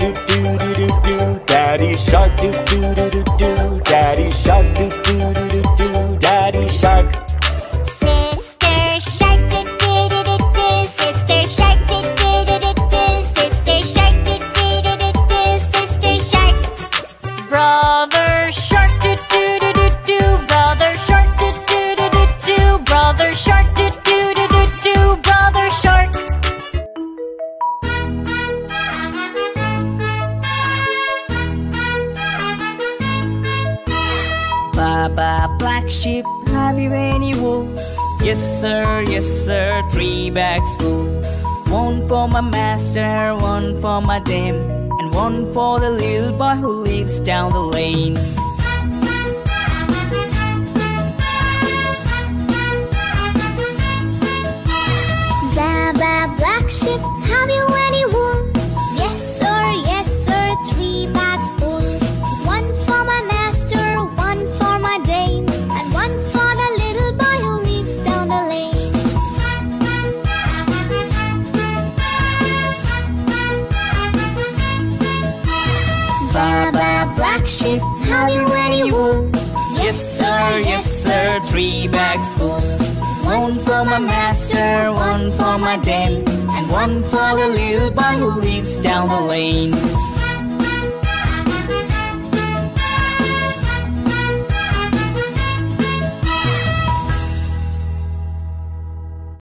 do do do do do. Daddy shark do do do do do. Daddy shark do do do do do. Daddy shark. Sister shark do do do do do. Sister shark do do do do do. Sister shark do do do do do. Sister shark. Brother shark do do do do do. Brother shark do do do do do. Brother shark do do do do do. Brother shark. Baa Baa Black Sheep, have you any wool? Yes sir, 3 bags full. One for my master, one for my dame, and one for the little boy who lives down the lane. Baa Baa Black Sheep, have you any wool? Yes sir, 3 bags full. One for my master, one for my dame, and one for the little boy who lives down the lane. Baa Baa Black Sheep, have you any wool? Yes sir, 3 bags full. One for my master, one for my dame, and one for the little boy who lives down the lane.